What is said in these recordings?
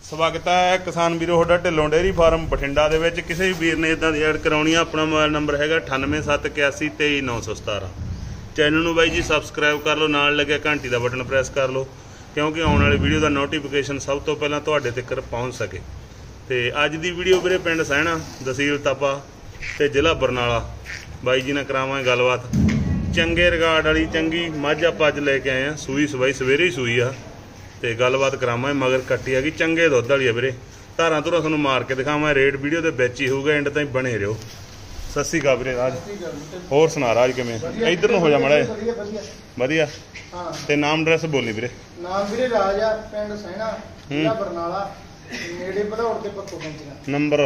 ਸਵਾਗਤ ਹੈ ਕਿਸਾਨ ਵੀਰੋ ਤੁਹਾਡਾ ਢਿੱਲੋਂ ਡੇਅਰੀ ਫਾਰਮ ਬਠਿੰਡਾ ਦੇ ਵਿੱਚ। ਕਿਸੇ ਵੀ ਵੀਰ ਨੇ ਇਦਾਂ ਦੀ ਐਡ ਕਰਾਉਣੀ ਆ, ਆਪਣਾ ਮੋਬਾਈਲ ਨੰਬਰ ਹੈਗਾ 9871823917। ਚੈਨਲ ਨੂੰ ਬਾਈ ਜੀ ਸਬਸਕ੍ਰਾਈਬ ਕਰ ਲਓ, ਨਾਲ ਲੱਗਿਆ ਘੰਟੀ ਦਾ ਬਟਨ ਪ੍ਰੈਸ ਕਰ ਲਓ ਕਿਉਂਕਿ ਆਉਣ ਵਾਲੀ ਵੀਡੀਓ ਦਾ ਨੋਟੀਫਿਕੇਸ਼ਨ ਸਭ ਤੋਂ ਪਹਿਲਾਂ ਤੁਹਾਡੇ ਤੱਕ ਪਹੁੰਚ ਸਕੇ। ਤੇ ਅੱਜ ਦੀ ਵੀਡੀਓ ਵੀਰੇ ਪਿੰਡ ਸਹਿਣਾ, ਤਹਿਸੀਲ ਤਪਾ ਤੇ ਜ਼ਿਲ੍ਹਾ ਬਰਨਾਲਾ ਬਾਈ ਜੀ ਨਾਲ ਕਰਾਵਾਂਗੇ ਗੱਲਬਾਤ। ਚੰਗੇ ਰਿਕਾਰਡ ਵਾਲੀ ਚੰਗੀ ਮੱਝ ਆਪਾਂ ਅੱਜ ਲੈ ਕੇ ਆਏ ਆ, ਸੂਈ ਸਵਾਈ ਸਵੇਰੇ ਹੀ ਸੂਈ ਆ ਤੇ ਗੱਲਬਾਤ ਕਰਾਵਾਂਗੇ। ਮਗਰ ਕੱਟੀ ਹੈਗੀ ਚੰਗੇ ਦੁੱਧ ਵਾਲੀ ਆ ਵੀਰੇ, ਧਾਰਾਂ ਧੁਰਾਂ ਤੁਹਾਨੂੰ ਮਾਰ ਕੇ ਦਿਖਾਵਾਂ। ਰੇਟ ਵੀਡੀਓ ਦੇ ਵਿੱਚ ਹੀ ਹੋਊਗਾ, ਐਂਡ ਤਾਈਂ ਬਣੇ ਰਹੋ। ਸਤਿ ਸ਼੍ਰੀ ਅਕਾਲ ਵੀਰੇ ਰਾਜ, ਹੋਰ ਸੁਣਾ ਰਾਜ ਕਿਵੇਂ? ਇੱਧਰ ਨੂੰ ਹੋ ਜਾ ਮਾੜਾ ਵਧੀਆ। ਹਾਂ ਤੇ ਨਾਮ ਐਡਰੈਸ ਬੋਲੀ ਵੀਰੇ। ਨਾਮ ਵੀਰੇ ਰਾਜ ਆ, ਪਿੰਡ ਸਹਿਣਾ, ਜ਼ਿਲ੍ਹਾ ਬਰਨਾਲਾ, ਨੇੜੇ ਭਦੌੜ ਤੇ ਪੱਕੋ ਪੰਚੀਆਂ। ਨੰਬਰ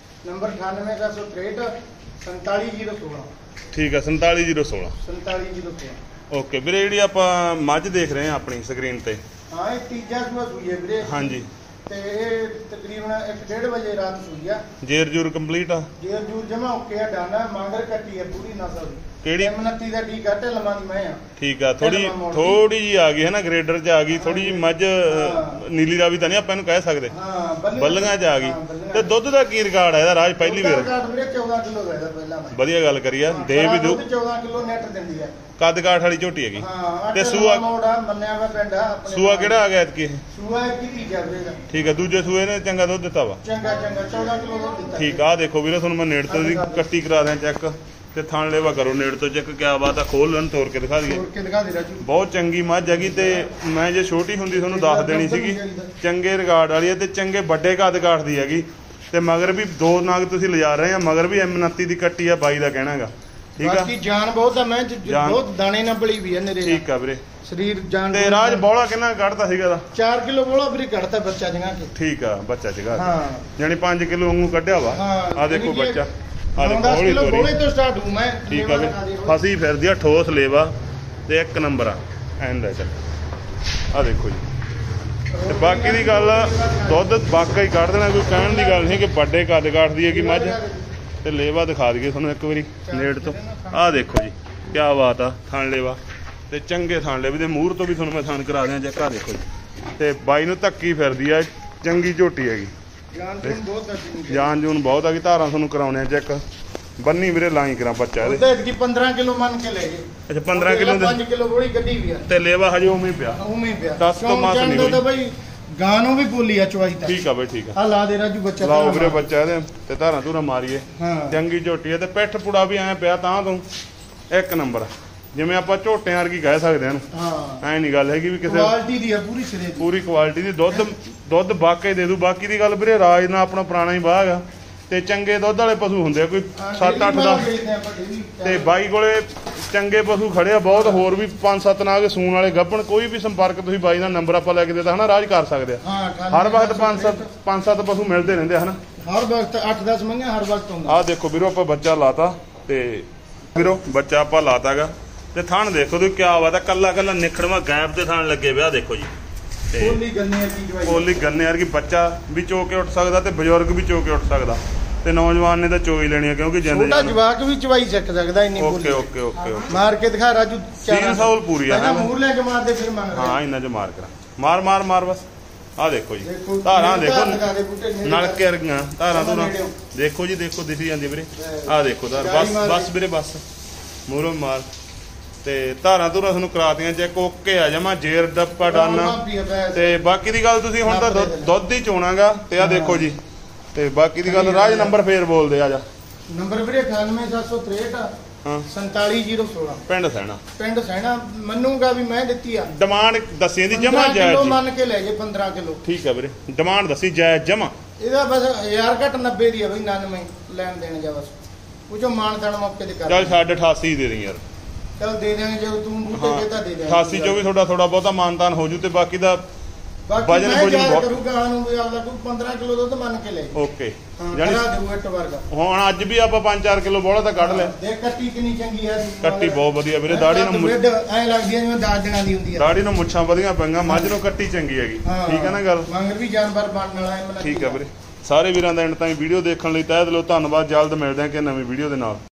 9863 47016। ਠੀਕ ਆ, 47016। 47016। ਓਕੇ ਵੀਰੇ, ਜਿਹੜੀ ਆਪਾਂ ਮੱਝ ਦੇਖ ਰਹੇ ਆ ਆਪਣੀ ਸਕਰੀਨ ਤੇ, ਹਾਂ ਇਹ ਤੀਜਾ ਸੂਆ ਸੂਈ ਹੈ ਵੀਰੇ। ਹਾਂਜੀ। ਤੇ ਇਹ ਤਕਰੀਬਨ 1:30 ਵਜੇ ਰਾਤ ਸੂਈ ਆ। ਜੇਰ ਜੂਰ ਕੰਪਲੀਟ ਆ? ਜੇਰ ਜੂਰ ਜਮਾ ਓਕੇ ਆ, ਡਾਨਾ ਮਗਰ ਕੱਟੀ ਹੈ ਪੂਰੀ ਨਸਲ ਦੀ। ਕਿਹੜੀ? 29 ਦਾ ਡੀ ਘੱਟ ਲੰਮਾ ਦੀ ਮੈਂ ਆ। ਠੀਕ ਆ, ਥੋੜੀ ਜੀ ਆ ਗਈ ਹੈ ਨਾ, ਗ੍ਰੇਡਰ ਚ ਆ ਗਈ ਥੋੜੀ ਜੀ ਮੱਝ। ਨੀਲੀ ਰਾਵੀ ਤਾਂ ਨਹੀਂ ਆਪਾਂ ਇਹਨੂੰ ਕਹਿ ਸਕਦੇ, ਬੱਲੀਆਂ ਚ ਆ ਗਈ। ਤੇ ਦੁੱਧ ਦਾ ਕੀ ਰਿਕਾਰਡ ਆ ਇਹਦਾ ਰਾਜ? ਪਹਿਲੀ ਵਾਰ 14 ਕਿਲੋ ਵੈਦਾ ਪਹਿਲਾਂ ਮੈਂ। ਵਧੀਆ ਗੱਲ ਕਰੀ ਆ, ਦੇ ਵੀ ਦੂ। 14 ਕਿਲੋ ਨੈਟ ਦਿੰਦੀ ਆ। ਕੱਦ ਕਾਠ ਵਾਲੀ ਝੋਟੀ ਹੈਗੀ। ਹਾਂ ਤੇ ਸੂਆ ਮੰਨਿਆ ਵਾ ਪਿੰਡ ਆਪਣੇ। ਸੂਆ ਕਿਹੜਾ ਆ ਗਿਆ ਐਤਕੀ? ਸੂਆ ਕੀ ਤੀਜਾ ਵੀਰੇ। ਠੀਕ ਆ, ਦੂਜੇ ਸੂਏ ਨੇ ਚੰਗਾ ਦੁੱਧ ਦਿੱਤਾ ਵਾ। ਚੰਗਾ 14 ਕਿਲੋ ਦੁੱਧ ਦਿੱਤਾ। ਠੀਕ ਆ, ਦੇਖੋ ਵੀਰੇ ਤੁਹਾਨੂੰ ਮੈਂ ਨੇੜ ਤੋਂ ਦੀ ਕੱਟੀ ਕਰਾ ਦਿਆਂ ਚੈੱਕ, ਤੇ ਥਣ ਲੈਵਾ ਕਰੋ ਨੇੜ ਤੋਂ ਚੈੱਕ। ਕਿਆ ਬਾਤ ਆ, ਖੋਲ ਲੈਣ ਤੋੜ ਕੇ ਦਿਖਾ ਦਈਏ। ਬਹੁਤ ਚੰਗੀ ਮੱਝ ਹੈਗੀ। ਤੇ ਮੈਂ ਜੇ ਛੋਟੀ ਹੁੰਦੀ ਤੁਹਾਨੂੰ ਦੱਸ ਦੇਣੀ ਸੀਗੀ। ਚੰਗੇ ਰਿਕਾਰਡ ਵਾਲੀ ਹੈ ਤੇ ਚੰਗੇ ਵੱਡੇ ਕੱਦ ਕਾਠ ਦੀ ਹੈਗੀ। ਤੇ ਮਗਰ ਵੀ ਦੋ ਨਾਗ ਤੁਸੀਂ ਲਿਜਾ ਰਹੇ ਆ, ਮਗਰ ਵੀ M29 ਦੀ ਕੱਟੀ ਆ, ਬਾਈ ਦਾ ਕਹਿਣਾਗਾ। ਠੀਕ ਆ, ਬਾਕੀ ਜਾਨ ਬਹੁਤ ਆ, ਮੈਂ ਬਹੁਤ ਦਾਣੇ ਨਾਲ ਬਲੀ ਵੀ ਆ ਨੇਰੇ। ਠੀਕ ਆ ਵੀਰੇ, ਸਰੀਰ ਜਾਨ। ਤੇ ਰਾਜ ਬੋਲਾ ਕਿੰਨਾ ਕੱਢਦਾ ਸੀਗਾ ਦਾ? 4 ਕਿਲੋ ਬੋਲਾ ਵੀਰੇ ਕੱਢਦਾ ਬੱਚਾ ਜਗਾ ਕੇ। ਠੀਕ ਆ, ਬੱਚਾ ਜਗਾ ਹਾਂ, ਯਾਨੀ 5 ਕਿਲੋ ਵਾਂਗੂ ਕੱਢਿਆ ਵਾ। ਆ ਦੇਖੋ ਬੱਚਾ, ਆ ਦੇਖੋ 10 ਹੌਲੀ ਕਿਲੋ ਤੋਰੀ। ਬੋਲੇ ਤੋਂ ਸਟਾਰਟ ਹੂੰ ਮੈਂ। ਠੀਕ ਆ ਵੀਰੇ, ਫਸੀ ਫਿਰਦੀ ਆ, ਠੋਸ ਲੇਵਾ ਤੇ ਇੱਕ ਨੰਬਰ ਆ ਐਂਡ। ਆ ਦੇਖੋ ਜੀ। ਤੇ ਬਾਕੀ ਦੀ ਗੱਲ ਦੁੱਧ ਵਾਕਈ ਕੱਢ ਦੇਣਾ, ਕੋਈ ਕਹਿਣ ਦੀ ਗੱਲ ਨਹੀਂ ਕਿ ਵੱਡੇ ਕੱਦ ਕਾਠ ਦੀ ਹੈਗੀ ਮੱਝ। ਤੇ ਲੇਵਾ ਦਿਖਾ ਦਈਏ ਤੁਹਾਨੂੰ ਇੱਕ ਵਾਰੀ ਨੇੜ ਤੋਂ। ਆਹ ਦੇਖੋ ਜੀ, ਕਿਆ ਬਾਤ ਆ, ਥਣ ਲੇਵਾ ਤੇ ਚੰਗੇ ਥਣ ਲੇਵੇ ਦੇ ਮੂਹਰ ਤੋਂ ਵੀ ਤੁਹਾਨੂੰ ਮੈਂ ਥਣ ਕਰਾ ਦਿਆਂ ਚੈੱਕ। ਆ ਦੇਖੋ ਜੀ, ਤੇ ਬਾਈ ਨੂੰ ਧੱਕੀ ਫਿਰਦੀ ਆ, ਚੰਗੀ ਝੋਟੀ ਹੈਗੀ। ਜਾਨ ਜੂਨ ਬਹੁਤ ਆ ਗਈ। ਧਾਰਾਂ ਤੁਹਾਨੂੰ ਕਰਾਉਣੇ ਆ ਚੈੱਕ। ਬੰਨੀ ਵੀਰੇ ਲਾਈ ਕਰਾਂ ਬੱਚਾ ਇਹਦੇ। 15 ਕਿਲੋ ਮੰਨ ਕੇ ਲੈ ਜੇ। ਅੱਛਾ 15 ਕਿਲੋ ਦੇ 5 ਕਿਲੋ ਬੋਲੀ ਗੱਡੀ ਵੀ ਆ। ਤੇ ਲੇਵਾ ਹਜੇ ਉਵੇਂ ਹੀ ਪਿਆ। ਉਵੇਂ ਹੀ ਪਿਆ। 10 ਤੋਂ ਮਾਸ ਨਹੀਂ ਹੋਈ ਬਾਈ। ਗਾਂ ਨੂੰ ਵੀ ਬੋਲੀ ਆ ਚਵਾਈ ਤਾਂ। ਠੀਕ ਆ ਬਾਈ, ਠੀਕ ਆ। ਆ ਲਾ ਦੇ ਰਾਜੂ ਬੱਚਾ। ਲਾਓ ਵੀਰੇ ਬੱਚਾ ਇਹਦੇ ਤੇ ਧਾਰਾਂ ਧੂਰਾਂ ਮਾਰੀਏ। ਹਾਂ, ਚੰਗੀ ਝੋਟੀ ਹੈ ਤੇ ਪਿੱਠ ਪੁੜਾ ਵੀ ਐ ਪਿਆ ਤਾਂ ਤੂੰ ਇੱਕ ਨੰਬਰ, ਜਿਵੇਂ ਆਪਾਂ ਝੋਟਿਆਂ ਵਰਗੀ ਕਹਿ ਸਕਦੇ ਹਾਂ। ਹਾਂ, ਐ ਨਹੀਂ ਗੱਲ ਹੈਗੀ ਵੀ ਕਿਸੇ ਕੁਆਲਿਟੀ ਦੀ ਆ, ਪੂਰੀ ਸਿਰੇ ਦੀ, ਪੂਰੀ ਕੁਆਲਿਟੀ ਦੀ। ਦੁੱਧ ਵਾਕਈ ਦੇ ਦੂ। ਬਾਕੀ ਦੀ ਗੱਲ ਵੀਰੇ ਰਾਜ ਨਾਲ ਆਪਣਾ ਪੁਰਾਣਾ ਹੀ ਬਾਗ ਆ ਤੇ ਚੰਗੇ ਦੁੱਧ ਵਾਲੇ ਪਸ਼ੂ ਹੁੰਦੇ ਆ, ਕੋਈ 7-8 ਦਾ। ਤੇ ਬਾਈ ਕੋਲੇ ਚੰਗੇ ਪਸ਼ੂ ਖੜੇ ਆ ਬਹੁਤ, ਹੋਰ ਵੀ 5-7 ਨਾਗ ਸੂਣ ਵਾਲੇ ਗੱਭਣ। ਕੋਈ ਵੀ ਸੰਪਰਕ ਤੁਸੀਂ ਬਾਈ ਦਾ ਨੰਬਰ ਆਪਾਂ ਲੈ ਕੇ ਦੇਤਾ ਹਨਾ ਰਾਜ ਕਰ ਸਕਦੇ ਆ। ਹਰ ਵਕਤ 5-7 ਪਸ਼ੂ ਮਿਲਦੇ ਰਹਿੰਦੇ ਹਨਾ, ਹਰ ਵਕਤ 8-10 ਮੰਗਿਆ ਹਰ ਵਕਤ ਹੁੰਦਾ। ਆਹ ਦੇਖੋ ਵੀਰੋ, ਆਪਾਂ ਬੱਚਾ ਲਾਤਾ ਤੇ ਵੀਰੋ ਬੱਚਾ ਆਪਾਂ ਲਾਤਾਗਾ। ਤੇ ਥਣ ਦੇਖੋ ਤੁਸੀਂ, ਕਿਆ ਬਾਤ ਆ, ਕੱਲਾ ਕੱਲਾ ਨਿਖੜਵਾ ਗੈਪ ਤੇ ਥਣ ਲੱਗੇ ਪਿਆ। ਦੇਖੋ ਜੀ, ਕੋਲੀ ਗੰਨੇ ਵਰਗੀ ਬੱਚਾ ਵੀ ਚੋ ਕੇ ਉੱਠ ਸਕਦਾ ਤੇ ਬਜ਼ੁਰਗ ਵੀ ਚੋ ਕੇ ਉੱਠ ਸਕਦਾ। ਤੇ ਨੌਜਵਾਨ ਨੇ ਤਾਂ ਚੋਈ ਲੈਣੀ ਆ ਕਿਉਂਕਿ ਜਿੰਦ ਛੋਟਾ ਜਵਾਕ ਵੀ ਚਵਾਈ ਸਿੱਖ ਸਕਦਾ ਇੰਨੀ ਬੋਲੀ। ਓਕੇ ਮਾਰ ਕੇ ਦਿਖਾ ਰਾਜੂ। 300 ਪੂਰੀ ਆ। ਮੂਰ ਲੈ ਕੇ ਮਾਰਦੇ ਫਿਰ ਮੰਗਦੇ। ਹਾਂ, ਇਹਨਾਂ ਚ ਮਾਰ ਕਰਾਂ, ਮਾਰ ਬਸ। ਆ ਦੇਖੋ ਜੀ, ਧਾਰਾਂ ਦੇਖੋ ਨਲਕੇ ਵਰਗੀਆਂ ਧਾਰਾਂ ਧੂਰਾਂ। ਦੇਖੋ ਜੀ, ਦੇਖੋ ਦਿਸੀ ਜਾਂਦੀ ਵੀਰੇ। ਆ ਦੇਖੋ ਧਾਰ, ਬਸ ਵੀਰੇ ਬਸ ਮੂਹਰੋਂ ਮਾਰ। ਤੇ ਧਾਰਾਂ ਧੂਰਾਂ ਤੁਹਾਨੂੰ ਕਰਾਤੀਆਂ ਚੈੱਕ, ਓਕੇ ਆ ਜਮਾ, ਜੇਰ ਡੱਪਾ ਡਾਨਾ। ਤੇ ਬਾਕੀ ਦੀ ਗੱਲ ਤੁਸੀਂ ਹੁਣ ਤਾਂ ਦੁੱਧ ਹੀ ਚੋਣਾਗਾ। ਤੇ ਆ ਦੇਖੋ ਜੀ, ਤੇ ਬਾਕੀ ਦੀ ਗੱਲ ਰਾਜ ਨੰਬਰ ਫੇਰ ਬੋਲਦੇ ਆ ਜਾ। ਨੰਬਰ ਵੀਰੇ 98763 47016। ਪਿੰਡ ਸਹਿਣਾ। ਪਿੰਡ ਸਹਿਣਾ। ਮੰਨੂਗਾ ਵੀ ਮੈਂ ਦਿੱਤੀ ਆ। ਡਿਮਾਂਡ ਦੱਸੀ ਇਹਦੀ ਜਮਾ ਜਾਇਜ਼ ਜੀ। ਮੰਨ ਕੇ ਲੈ ਜੇ 15 ਕਿਲੋ। ਠੀਕ ਆ ਵੀਰੇ, ਡਿਮਾਂਡ ਦੱਸੀ ਜਾਇਜ਼ ਜਮਾ। ਇਹਦਾ ਬਸ 1000 ਘੱਟ 90 ਦੀ ਆ ਬਈ। 99 ਲੈਣ ਦੇਣ ਜਾ ਬਸ, ਉਹ ਜੋ ਮਾਨ ਤਾਣ ਮੌਕੇ ਤੇ ਕਰ। ਚੱਲ 88 ਦੇ ਦੇ ਯਾਰ। ਚਲ ਦੇ ਦੇਣਗੇ, ਜਦੋਂ ਤੂੰ ਬੂਟੇ ਦੇਤਾ ਦੇ ਦੇ। 88 ਚੋਂ ਵੀ ਥੋੜਾ ਬਹੁਤਾ ਮਾਨਤਾਨ ਹੋ ਜੂ। ਤੇ ਬਾਕੀ ਦਾ ਵਜਨ ਬਹੁਤ ਕਰੂਗਾ ਨੂੰ ਵੀ ਆਪਦਾ ਕੋਈ 15 ਕਿਲੋ ਦੁੱਧ ਮੰਨ ਕੇ ਲੈ। ਓਕੇ, ਜਾਨੀ ਦੇਊ ਵਰਗਾ। ਹੁਣ ਅੱਜ ਵੀ ਆਪਾਂ 5-4 ਕਿਲੋ ਬੋਲਾ ਤਾਂ ਕੱਢ ਲੈ। ਦੇਖ ਕੱਟੀ ਕਿੰਨੀ ਚੰਗੀ ਆ। ਕੱਟੀ ਬਹੁਤ ਵਧੀਆ ਵੀਰੇ, ਦਾੜੀ ਨੂੰ ਐ ਲੱਗਦੀ ਜਿਵੇਂ 10 ਦਿਨਾਂ ਦੀ ਹੁੰਦੀ ਆ। ਦਾੜੀ ਨੂੰ ਮੁੱਛਾਂ ਵਧੀਆਂ ਪਈਆਂ, ਮੱਝ ਨੂੰ ਕੱਟੀ ਚੰਗੀ ਹੈਗੀ। ਠੀਕ ਹੈ ਨਾ ਗੱਲ? ਮੰਗਰ ਵੀ ਜਾਨਵਰ ਬਣਨ ਵਾਲਾ ਹੈ। ਠੀਕ ਆ ਵੀਰੇ, ਸਾਰੇ ਵੀਰਾਂ ਦਾ ਐਂਡ ਤਾਈਂ ਵੀਡੀਓ ਦੇਖਣ ਲਈ ਤਹਿ ਦਿਲੋਂ ਧੰਨਵਾਦ। ਜਲਦ ਮਿਲਦੇ ਹਾਂ ਕਿ ਨਵੀਂ ਵੀਡੀਓ ਦੇ ਨਾਲ।